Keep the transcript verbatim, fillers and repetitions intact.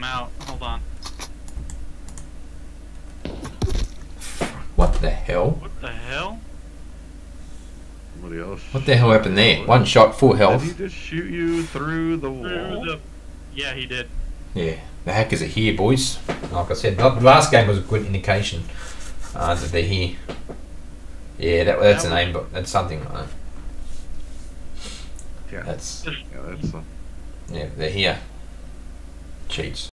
him out. Hold on. What the hell? What the hell? Somebody else. What the hell happened there? One shot, full health. Did he just shoot you through the wall? Through the... Yeah, he did. Yeah, the hackers are here, boys. Like I said, the last game was a good indication uh, that they're here. Yeah, that, that's That a was- name, but that's something like that. Yeah. That's Yeah, that's. Uh, yeah, they're here. Cheats.